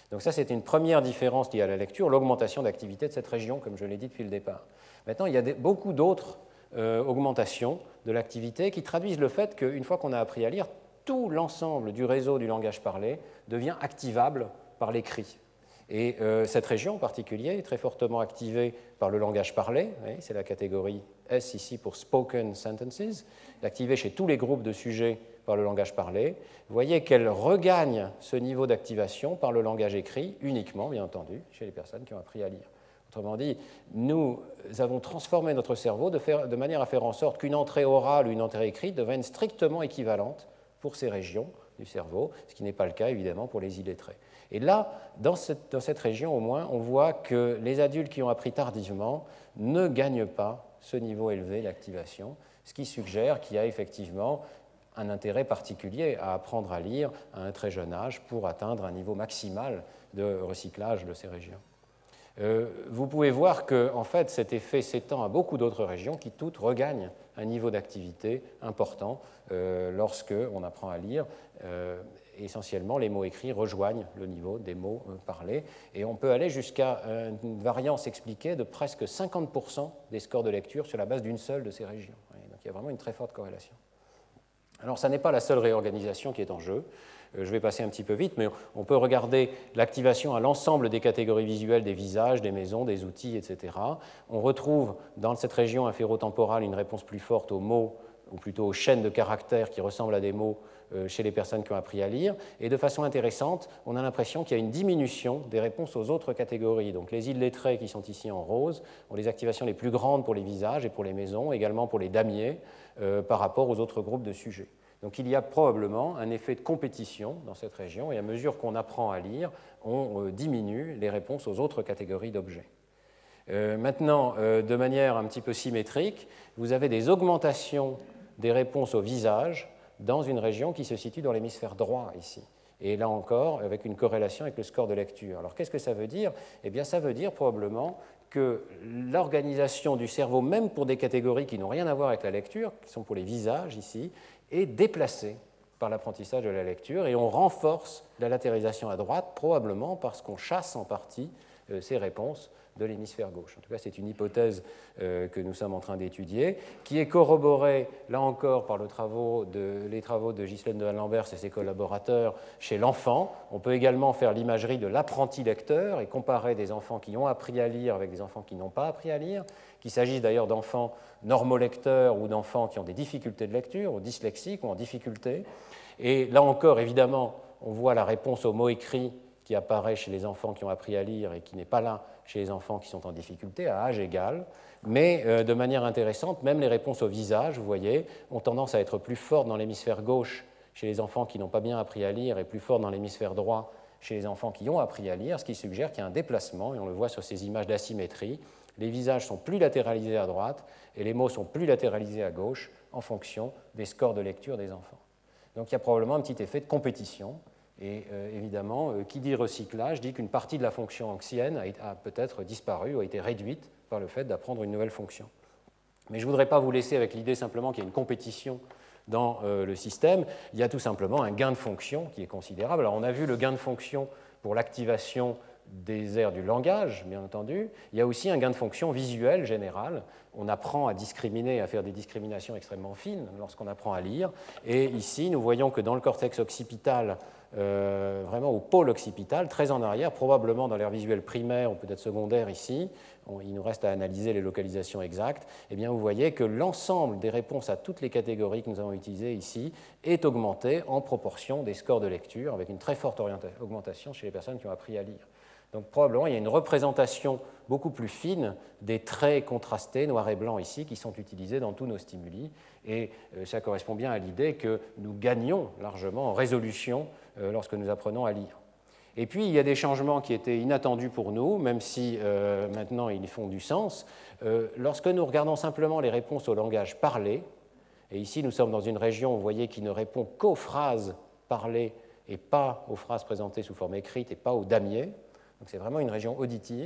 Donc ça, c'est une première différence liée à la lecture, l'augmentation d'activité de cette région, comme je l'ai dit depuis le départ. Maintenant, il y a des, beaucoup d'autres euh, augmentations de l'activité qui traduisent le fait qu'une fois qu'on a appris à lire, tout l'ensemble du réseau du langage parlé devient activable par l'écrit. Et euh, cette région en particulier est très fortement activée par le langage parlé, c'est la catégorie S ici pour Spoken Sentences, activée chez tous les groupes de sujets par le langage parlé. Vous voyez qu'elle regagne ce niveau d'activation par le langage écrit, uniquement, bien entendu, chez les personnes qui ont appris à lire. Autrement dit, nous avons transformé notre cerveau de, faire, de manière à faire en sorte qu'une entrée orale ou une entrée écrite devienne strictement équivalente pour ces régions du cerveau, ce qui n'est pas le cas évidemment pour les illettrés. Et là, dans cette, dans cette région au moins, on voit que les adultes qui ont appris tardivement ne gagnent pas ce niveau élevé d'activation, ce qui suggère qu'il y a effectivement un intérêt particulier à apprendre à lire à un très jeune âge pour atteindre un niveau maximal de recyclage de ces régions. Euh, vous pouvez voir que en fait, cet effet s'étend à beaucoup d'autres régions qui toutes regagnent un niveau d'activité important euh, lorsque on apprend à lire. Euh, essentiellement, les mots écrits rejoignent le niveau des mots euh, parlés. Et on peut aller jusqu'à une variance expliquée de presque cinquante pour cent des scores de lecture sur la base d'une seule de ces régions. Donc il y a vraiment une très forte corrélation. Alors, ça n'est pas la seule réorganisation qui est en jeu. Je vais passer un petit peu vite, mais on peut regarder l'activation à l'ensemble des catégories visuelles des visages, des maisons, des outils, et cetera. On retrouve dans cette région inférotemporale une réponse plus forte aux mots, ou plutôt aux chaînes de caractères qui ressemblent à des mots chez les personnes qui ont appris à lire. Et de façon intéressante, on a l'impression qu'il y a une diminution des réponses aux autres catégories. Donc les illettrés qui sont ici en rose ont les activations les plus grandes pour les visages et pour les maisons, également pour les damiers, euh, par rapport aux autres groupes de sujets. Donc il y a probablement un effet de compétition dans cette région, et à mesure qu'on apprend à lire, on euh, diminue les réponses aux autres catégories d'objets. Euh, maintenant, euh, de manière un petit peu symétrique, vous avez des augmentations des réponses au visage dans une région qui se situe dans l'hémisphère droit ici. Et là encore, avec une corrélation avec le score de lecture. Alors qu'est-ce que ça veut dire? Eh bien, ça veut dire probablement que l'organisation du cerveau, même pour des catégories qui n'ont rien à voir avec la lecture, qui sont pour les visages ici, est déplacée par l'apprentissage de la lecture, et on renforce la latérisation à droite, probablement parce qu'on chasse en partie euh, ces réponses de l'hémisphère gauche. En tout cas, c'est une hypothèse euh, que nous sommes en train d'étudier, qui est corroborée, là encore, par le travaux de, les travaux de Ghislaine de Lambert et ses collaborateurs chez l'enfant. On peut également faire l'imagerie de l'apprenti lecteur et comparer des enfants qui ont appris à lire avec des enfants qui n'ont pas appris à lire, qu'il s'agisse d'ailleurs d'enfants normolecteurs ou d'enfants qui ont des difficultés de lecture, ou dyslexiques, ou en difficulté. Et là encore, évidemment, on voit la réponse aux mots écrits qui apparaît chez les enfants qui ont appris à lire et qui n'est pas là chez les enfants qui sont en difficulté, à âge égal. Mais euh, de manière intéressante, même les réponses au visage, vous voyez, ont tendance à être plus fortes dans l'hémisphère gauche chez les enfants qui n'ont pas bien appris à lire et plus fortes dans l'hémisphère droit chez les enfants qui ont appris à lire, ce qui suggère qu'il y a un déplacement, et on le voit sur ces images d'asymétrie. Les visages sont plus latéralisés à droite et les mots sont plus latéralisés à gauche en fonction des scores de lecture des enfants. Donc il y a probablement un petit effet de compétition. Et euh, évidemment, euh, qui dit recyclage dit qu'une partie de la fonction ancienne a, a peut-être disparu ou a été réduite par le fait d'apprendre une nouvelle fonction. Mais je ne voudrais pas vous laisser avec l'idée simplement qu'il y a une compétition dans euh, le système. Il y a tout simplement un gain de fonction qui est considérable. Alors on a vu le gain de fonction pour l'activation des aires du langage, bien entendu. Il y a aussi un gain de fonction visuel général. On apprend à discriminer, à faire des discriminations extrêmement fines lorsqu'on apprend à lire. Et ici, nous voyons que dans le cortex occipital, Euh, vraiment au pôle occipital, très en arrière, probablement dans l'aire visuelle primaire ou peut-être secondaire ici, on, il nous reste à analyser les localisations exactes, eh bien vous voyez que l'ensemble des réponses à toutes les catégories que nous avons utilisées ici est augmenté en proportion des scores de lecture, avec une très forte augmentation chez les personnes qui ont appris à lire. Donc probablement il y a une représentation beaucoup plus fine des traits contrastés, noir et blanc ici, qui sont utilisés dans tous nos stimuli, et euh, ça correspond bien à l'idée que nous gagnons largement en résolution euh, lorsque nous apprenons à lire. Et puis il y a des changements qui étaient inattendus pour nous, même si euh, maintenant ils font du sens. Euh, lorsque nous regardons simplement les réponses au langage parlé, et ici nous sommes dans une région, vous voyez, qui ne répond qu'aux phrases parlées et pas aux phrases présentées sous forme écrite et pas aux damiers, donc c'est vraiment une région auditive,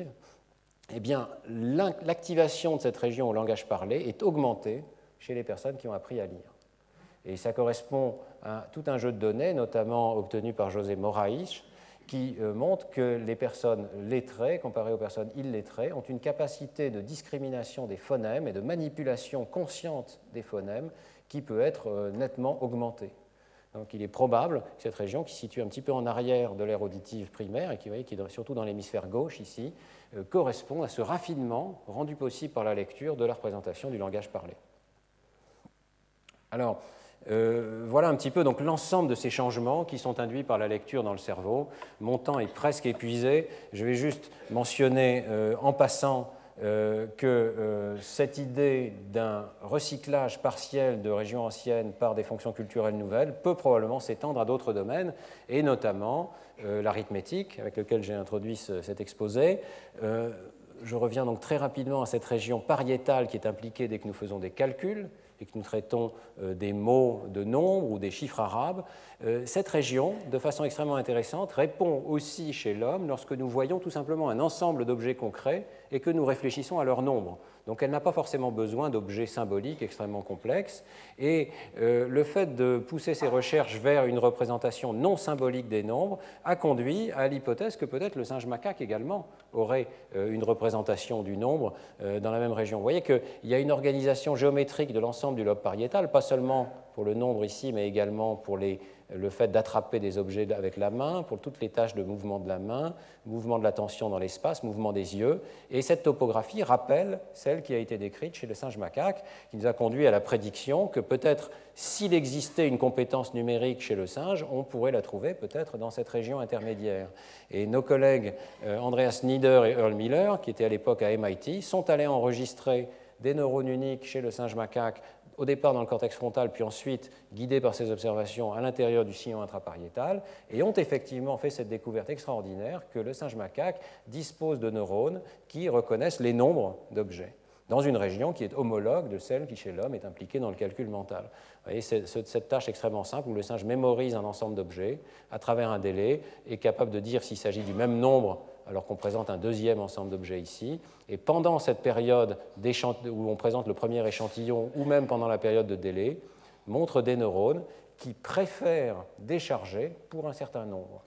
eh bien, l'activation de cette région au langage parlé est augmentée chez les personnes qui ont appris à lire. Et ça correspond à tout un jeu de données, notamment obtenu par José Moraes, qui euh, montre que les personnes lettrées, comparées aux personnes illettrées, ont une capacité de discrimination des phonèmes et de manipulation consciente des phonèmes qui peut être euh, nettement augmentée. Donc il est probable que cette région, qui se situe un petit peu en arrière de l'aire auditive primaire, et qui, vous voyez, qui est surtout dans l'hémisphère gauche ici, euh, correspond à ce raffinement rendu possible par la lecture de la représentation du langage parlé. Alors, euh, voilà un petit peu donc l'ensemble de ces changements qui sont induits par la lecture dans le cerveau. Mon temps est presque épuisé. Je vais juste mentionner euh, en passant euh, que euh, cette idée d'un recyclage partiel de régions anciennes par des fonctions culturelles nouvelles peut probablement s'étendre à d'autres domaines, et notamment euh, l'arithmétique, avec lequel j'ai introduit ce, cet exposé. Euh, je reviens donc très rapidement à cette région pariétale qui est impliquée dès que nous faisons des calculs et que nous traitons euh, des mots de nombres ou des chiffres arabes. Euh, cette région, de façon extrêmement intéressante, répond aussi chez l'homme lorsque nous voyons tout simplement un ensemble d'objets concrets et que nous réfléchissons à leur nombre. Donc elle n'a pas forcément besoin d'objets symboliques extrêmement complexes. Et euh, le fait de pousser ces recherches vers une représentation non symbolique des nombres a conduit à l'hypothèse que peut-être le singe macaque également aurait euh, une représentation du nombre euh, dans la même région. Vous voyez qu'il y a une organisation géométrique de l'ensemble du lobe pariétal, pas seulement pour le nombre ici, mais également pour les, le fait d'attraper des objets avec la main, pour toutes les tâches de mouvement de la main, mouvement de l'attention dans l'espace, mouvement des yeux. Et cette topographie rappelle celle qui a été décrite chez le singe macaque, qui nous a conduit à la prédiction que peut-être s'il existait une compétence numérique chez le singe, on pourrait la trouver peut-être dans cette région intermédiaire. Et nos collègues euh, Andreas Nieder et Earl Miller, qui étaient à l'époque à M I T, sont allés enregistrer des neurones uniques chez le singe macaque, au départ dans le cortex frontal, puis ensuite, guidés par ces observations, à l'intérieur du sillon intrapariétal, et ont effectivement fait cette découverte extraordinaire que le singe macaque dispose de neurones qui reconnaissent les nombres d'objets, dans une région qui est homologue de celle qui, chez l'homme, est impliquée dans le calcul mental. Vous voyez, c'est cette tâche extrêmement simple où le singe mémorise un ensemble d'objets à travers un délai, est capable de dire s'il s'agit du même nombre alors qu'on présente un deuxième ensemble d'objets ici. Et pendant cette période où on présente le premier échantillon, ou même pendant la période de délai, montre des neurones qui préfèrent décharger pour un certain nombre.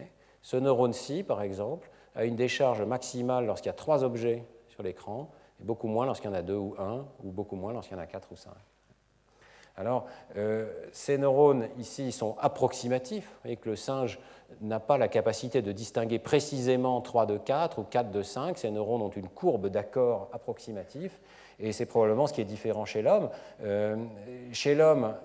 Ce neurone-ci, par exemple, a une décharge maximale lorsqu'il y a trois objets sur l'écran, et beaucoup moins lorsqu'il y en a deux ou un, ou beaucoup moins lorsqu'il y en a quatre ou cinq. Alors, euh, ces neurones ici sont approximatifs. Vous voyez que le singe n'a pas la capacité de distinguer précisément trois de quatre ou quatre de cinq. Ces neurones ont une courbe d'accord approximatif, et c'est probablement ce qui est différent chez l'homme. Euh, chez l'homme,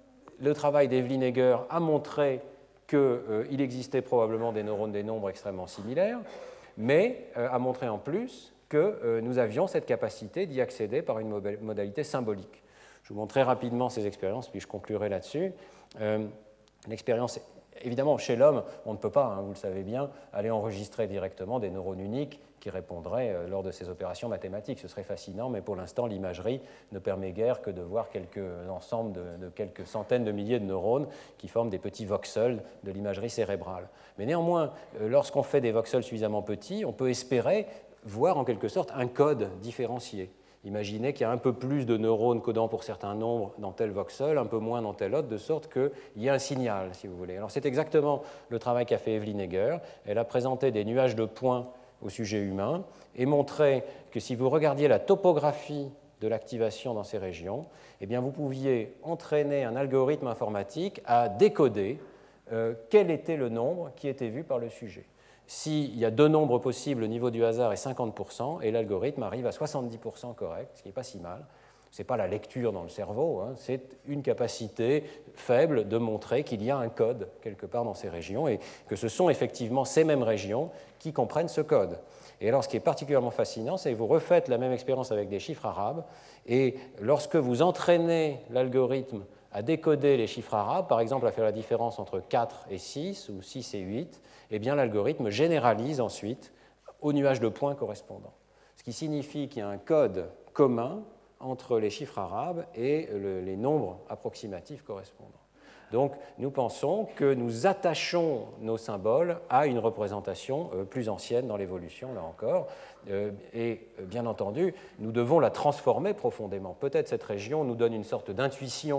le travail d'Evelyn Egger a montré qu'il euh, existait probablement des neurones des nombres extrêmement similaires, mais euh, a montré en plus que euh, nous avions cette capacité d'y accéder par une modalité symbolique. Je vous montre très rapidement ces expériences, puis je conclurai là-dessus. Euh, L'expérience, évidemment, chez l'homme, on ne peut pas, hein, vous le savez bien, aller enregistrer directement des neurones uniques qui répondraient euh, lors de ces opérations mathématiques. Ce serait fascinant, mais pour l'instant, l'imagerie ne permet guère que de voir quelques ensembles de, de quelques centaines de milliers de neurones qui forment des petits voxels de l'imagerie cérébrale. Mais néanmoins, euh, lorsqu'on fait des voxels suffisamment petits, on peut espérer voir en quelque sorte un code différencié. Imaginez qu'il y a un peu plus de neurones codant pour certains nombres dans tel voxel, un peu moins dans tel autre, de sorte qu'il y a un signal, si vous voulez. Alors c'est exactement le travail qu'a fait Evelyn Egger. Elle a présenté des nuages de points au sujet humain et montré que si vous regardiez la topographie de l'activation dans ces régions, eh bien vous pouviez entraîner un algorithme informatique à décoder euh, quel était le nombre qui était vu par le sujet. S'il y a deux nombres possibles, le niveau du hasard est cinquante pour cent et l'algorithme arrive à soixante-dix pour cent correct, ce qui n'est pas si mal. Ce n'est pas la lecture dans le cerveau, hein, c'est une capacité faible de montrer qu'il y a un code quelque part dans ces régions et que ce sont effectivement ces mêmes régions qui comprennent ce code. Et alors ce qui est particulièrement fascinant, c'est que vous refaites la même expérience avec des chiffres arabes et lorsque vous entraînez l'algorithme à décoder les chiffres arabes, par exemple à faire la différence entre quatre et six ou six et huit, eh bien l'algorithme généralise ensuite au nuage de points correspondant. Ce qui signifie qu'il y a un code commun entre les chiffres arabes et le, les nombres approximatifs correspondants. Donc nous pensons que nous attachons nos symboles à une représentation euh, plus ancienne dans l'évolution, là encore, euh, et bien entendu, nous devons la transformer profondément. Peut-être cette région nous donne une sorte d'intuition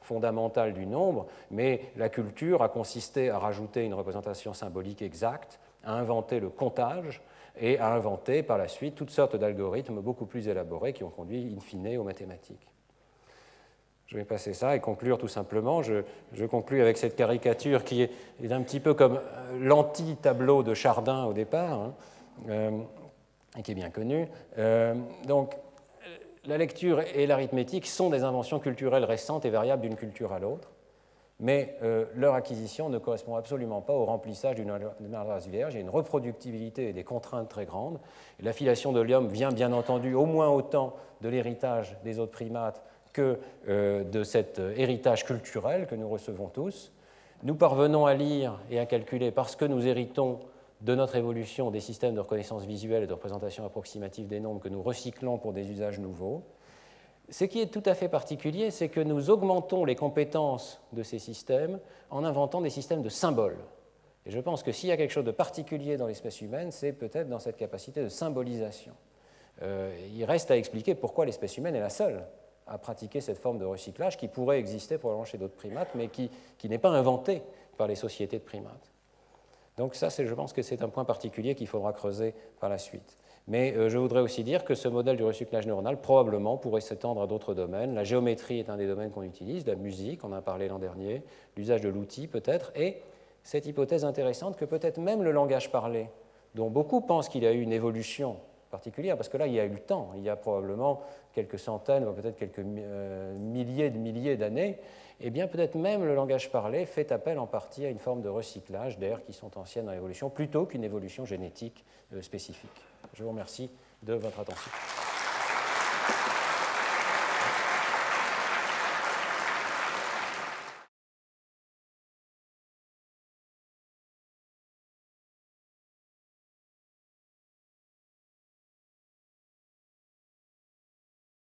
fondamentale du nombre, mais la culture a consisté à rajouter une représentation symbolique exacte, à inventer le comptage et à inventer par la suite toutes sortes d'algorithmes beaucoup plus élaborés qui ont conduit in fine aux mathématiques. Je vais passer ça et conclure tout simplement. Je, je conclus avec cette caricature qui est, est un petit peu comme l'anti-tableau de Chardin au départ, hein, euh, et qui est bien connu. Euh, donc, la lecture et l'arithmétique sont des inventions culturelles récentes et variables d'une culture à l'autre, mais euh, leur acquisition ne correspond absolument pas au remplissage d'une race vierge. Il y a une reproductibilité et des contraintes très grandes. L'affiliation de l'homme vient bien entendu au moins autant de l'héritage des autres primates que euh, de cet héritage culturel que nous recevons tous. Nous parvenons à lire et à calculer parce que nous héritons de notre évolution des systèmes de reconnaissance visuelle et de représentation approximative des nombres que nous recyclons pour des usages nouveaux. Ce qui est tout à fait particulier, c'est que nous augmentons les compétences de ces systèmes en inventant des systèmes de symboles. Et je pense que s'il y a quelque chose de particulier dans l'espèce humaine, c'est peut-être dans cette capacité de symbolisation. Euh, il reste à expliquer pourquoi l'espèce humaine est la seule à pratiquer cette forme de recyclage qui pourrait exister probablement chez d'autres primates, mais qui, qui n'est pas inventée par les sociétés de primates. Donc ça, je pense que c'est un point particulier qu'il faudra creuser par la suite. Mais euh, je voudrais aussi dire que ce modèle du recyclage neuronal probablement pourrait s'étendre à d'autres domaines. La géométrie est un des domaines qu'on utilise, la musique, on en a parlé l'an dernier, l'usage de l'outil peut-être, et cette hypothèse intéressante que peut-être même le langage parlé, dont beaucoup pensent qu'il y a eu une évolution particulière, parce que là, il y a eu le temps, il y a probablement quelques centaines, peut-être quelques euh, milliers de milliers d'années, eh bien peut-être même le langage parlé fait appel en partie à une forme de recyclage d'aires qui sont anciennes dans l'évolution, plutôt qu'une évolution génétique euh, spécifique. Je vous remercie de votre attention.